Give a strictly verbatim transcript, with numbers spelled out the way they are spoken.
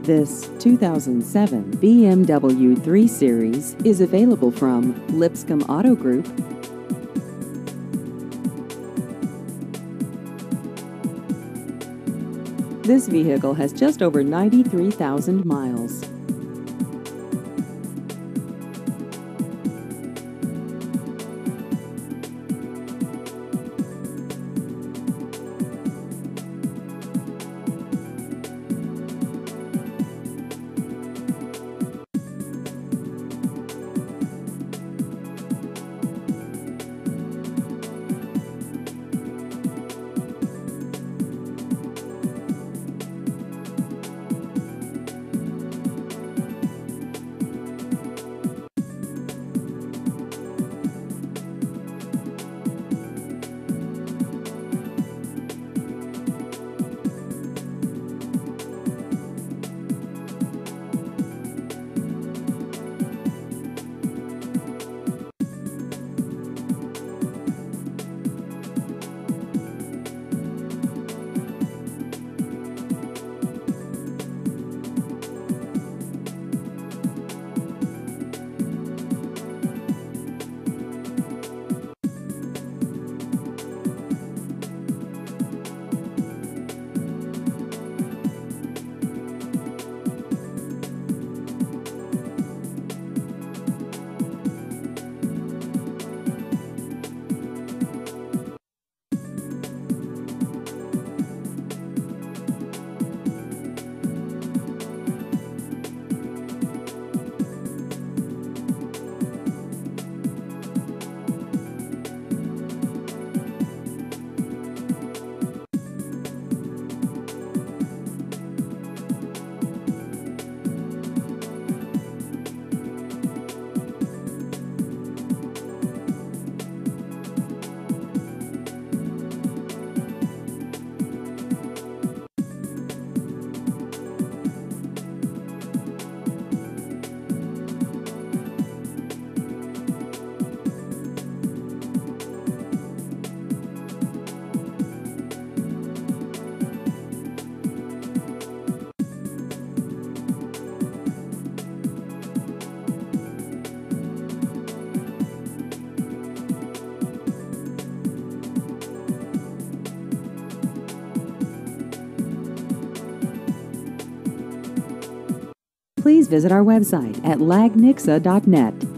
This two thousand seven B M W three Series is available from Lipscomb Auto Group. This vehicle has just over ninety-three thousand miles. Please visit our website at lag nixa dot net.